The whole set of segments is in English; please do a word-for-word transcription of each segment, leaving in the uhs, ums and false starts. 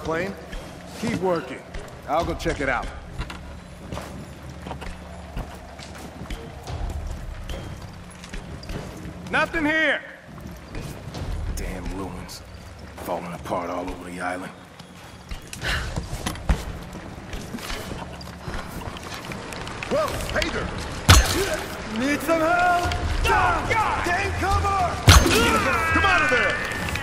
plane? Keep working. I'll go check it out. Nothing here! Damn ruins. Falling apart all over the island. Whoa, Hager! Need some help? Oh, God! Take cover! Come out of there!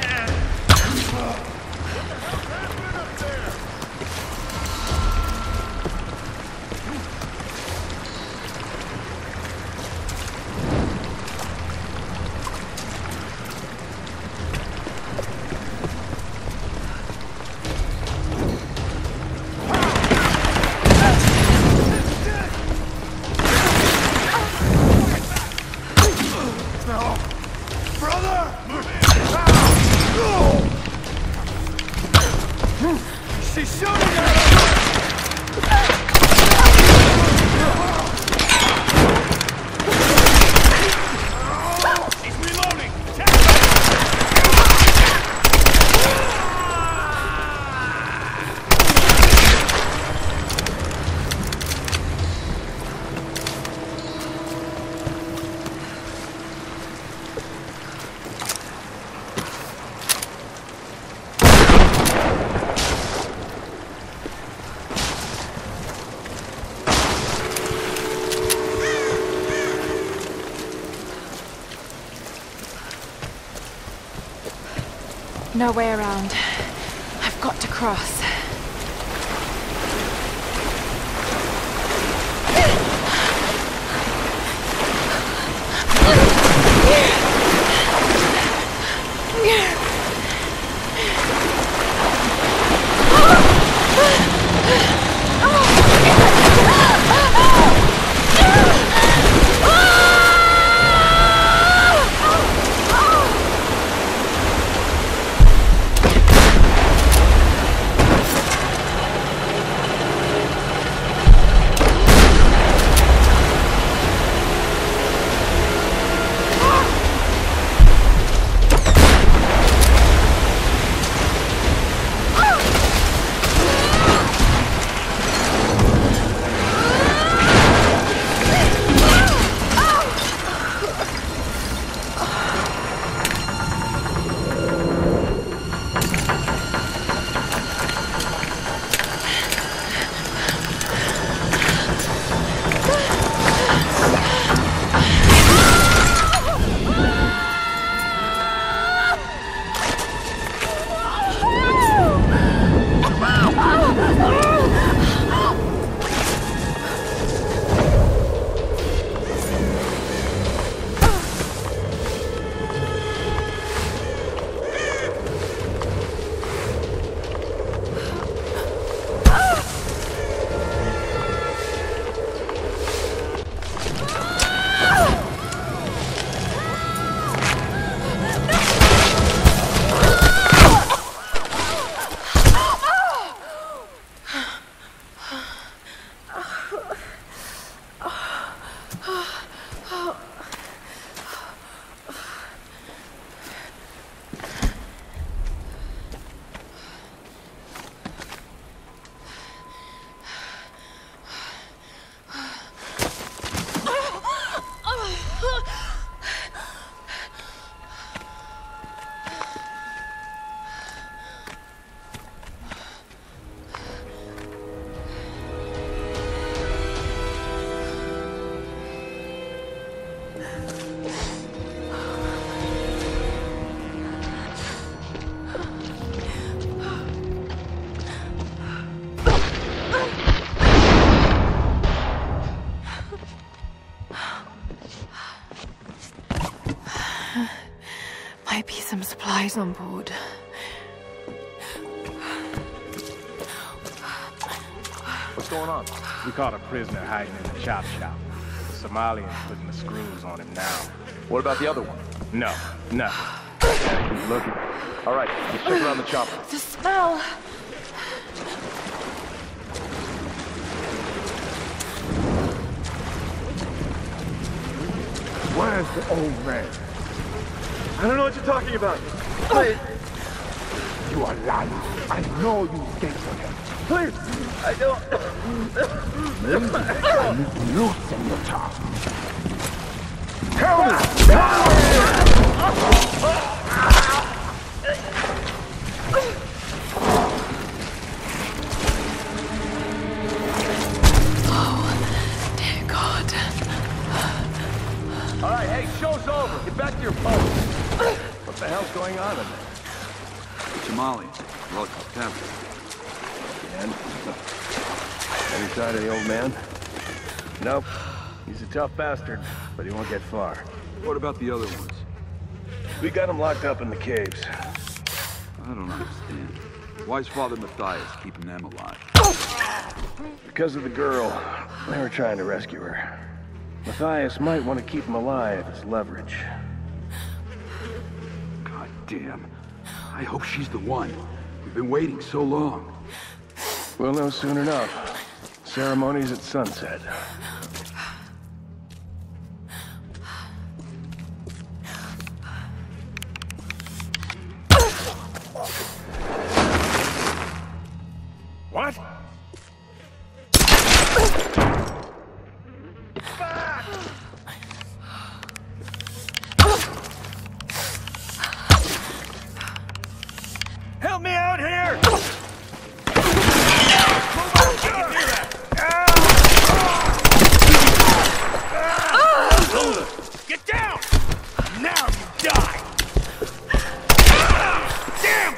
She's shooting at us! She's reloading! No way around. I've got to cross. Might be some supplies on board. What's going on? We caught a prisoner hiding in the chop shop. The Somalian's putting the screws on him now. What about the other one? No, no. Keep looking. All right, let's check around the chopper. The smell! Where's the old man? I don't know what you're talking about. You are lying. I know you came for him. Please! I don't... Loosen your tongue. Tell me! Dear God. All right, hey, show's over. Get back to your post. What the hell's going on in there? Somali. Welcome, Temple. And any side of the old man? Nope. He's a tough bastard, but he won't get far. What about the other ones? We got him locked up in the caves. I don't understand. Why's Father Matthias keeping them alive? Because of the girl. They were trying to rescue her. Matthias might want to keep him alive as leverage. God damn. I hope she's the one. We've been waiting so long. We'll know soon enough. Ceremony's at sunset. What? Help me out here! Get down! Now you die! Damn!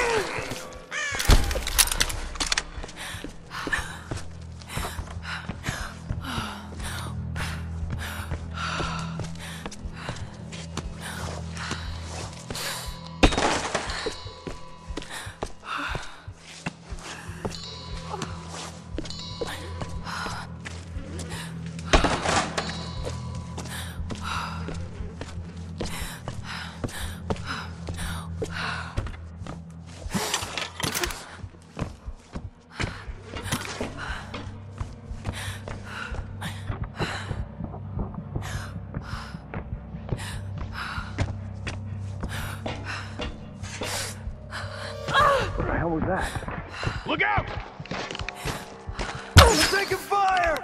What the hell was that? Look out! We're taking fire!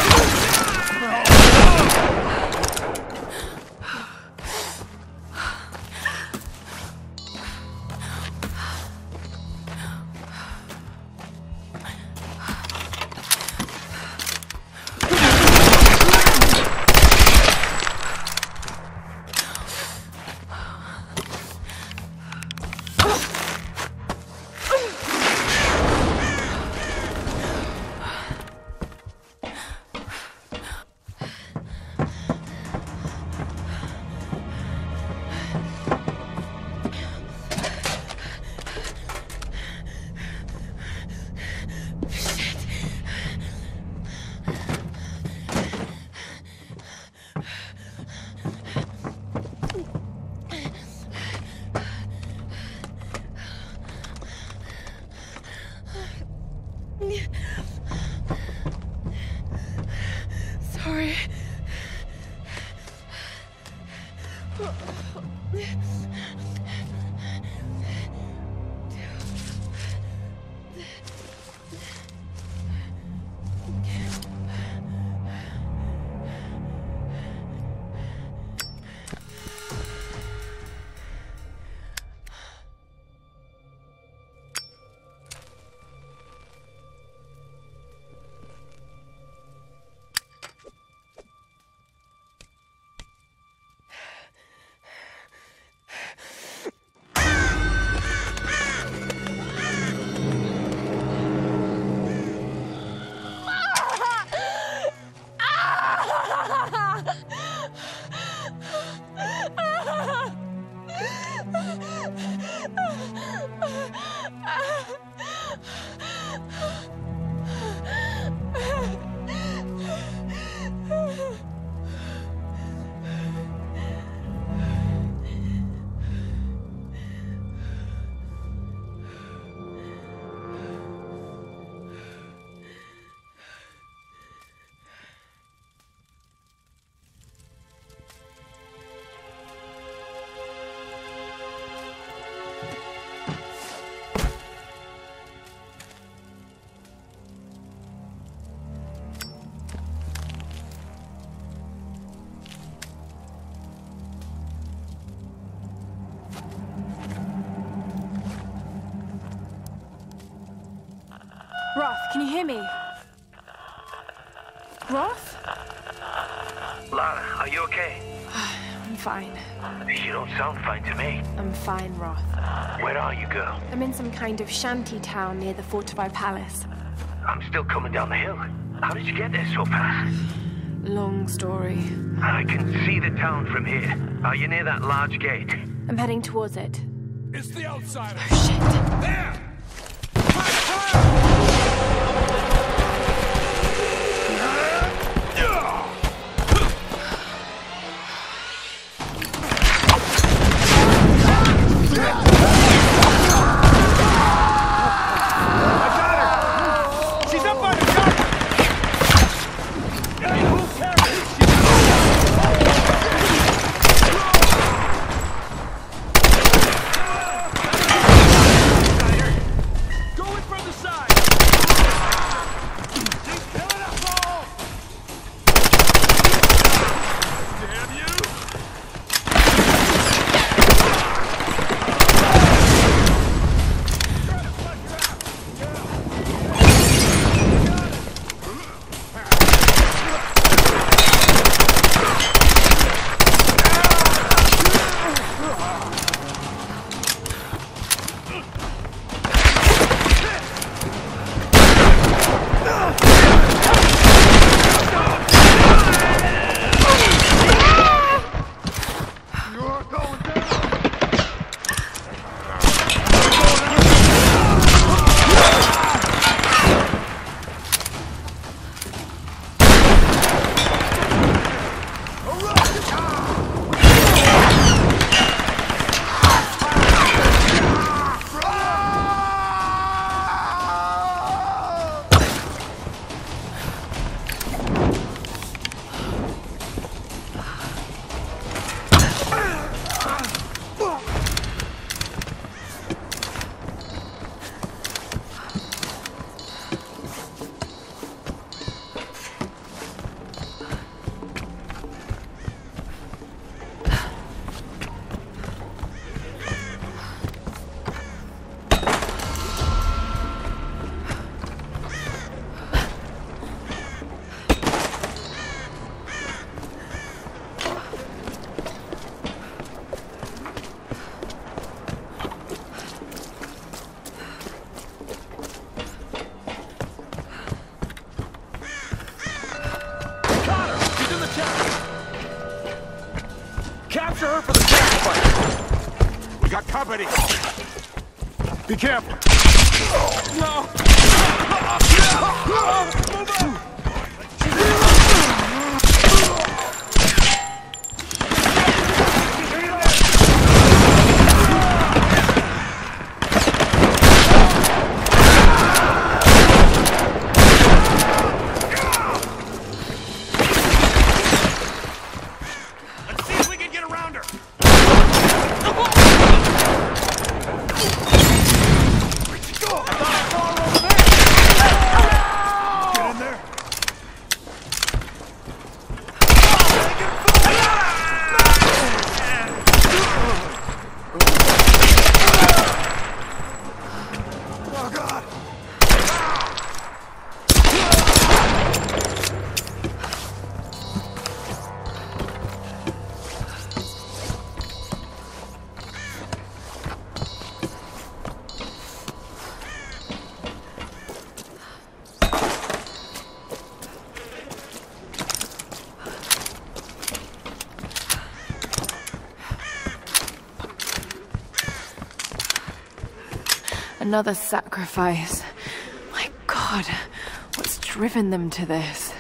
Sorry. Can you hear me? Roth? Lara, are you okay? I'm fine. You don't sound fine to me. I'm fine, Roth. Where are you, girl? I'm in some kind of shanty town near the fortified palace. I'm still coming down the hill. How did you get there so fast? Long story. I can see the town from here. Are you near that large gate? I'm heading towards it. It's the outsider. Oh, shit. There! Capture her for the sacrifice! We got company! Be careful! No! Another sacrifice. My God, what's driven them to this?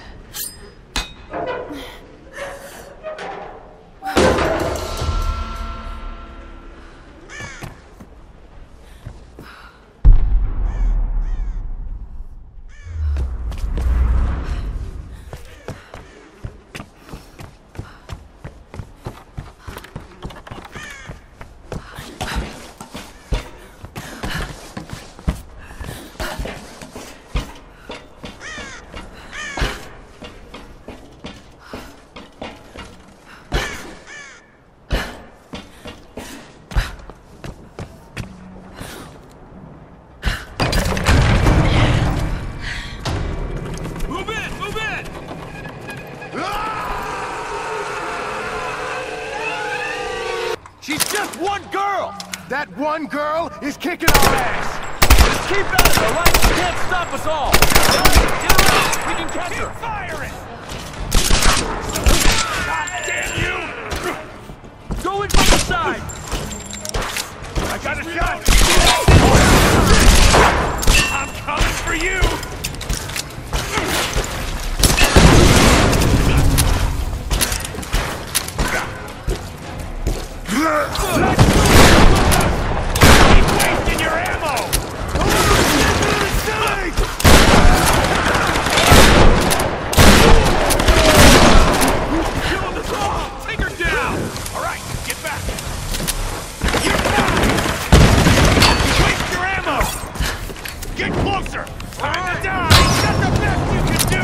That one girl is kicking our ass! Keep at it, all right? You can't stop us all! Get around! We can catch her! Keep firing! God damn you! Go in from the side! I got a shot! I'm coming for you! Keep wasting your ammo! Silly! Killing us all! Take her down! All right, get back! You're fine! Waste your ammo! Get closer! Time to die! That's the best you can do!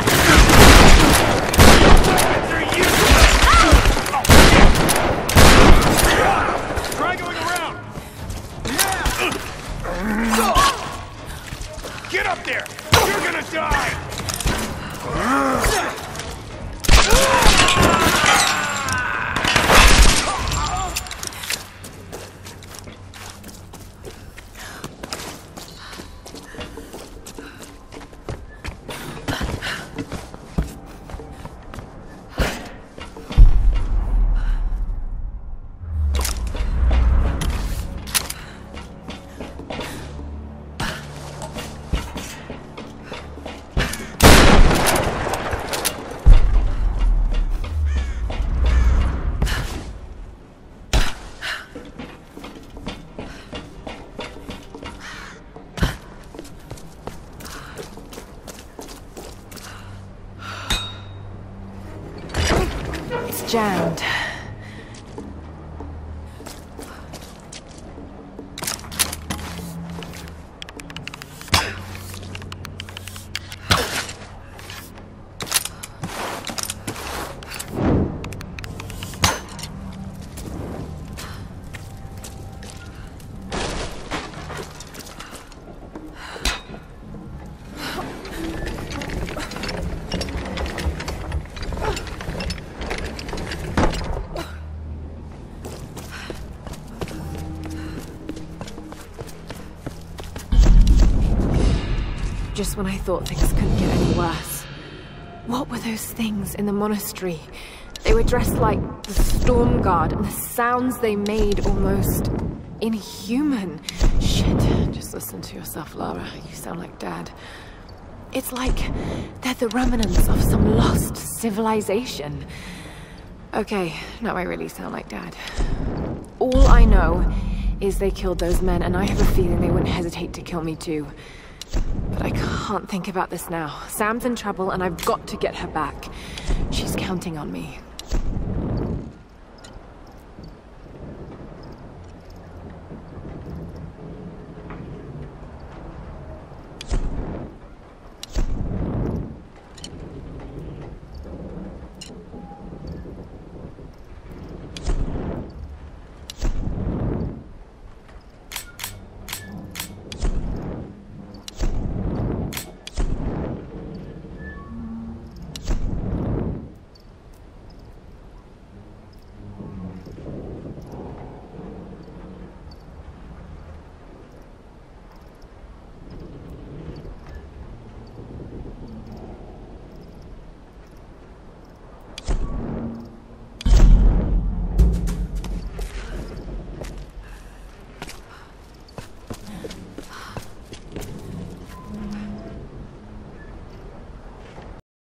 Your weapons are useless! Oh, shit! Try going around! Yeah! Get up there! You're gonna die! It's jammed. Just when I thought things couldn't get any worse. What were those things in the monastery? They were dressed like the Storm Guard, and the sounds they made almost inhuman. Shit, just listen to yourself, Lara. You sound like Dad. It's like they're the remnants of some lost civilization. Okay, now I really sound like Dad. All I know is they killed those men, and I have a feeling they wouldn't hesitate to kill me too. But I can't think about this now. Sam's in trouble, and I've got to get her back. She's counting on me.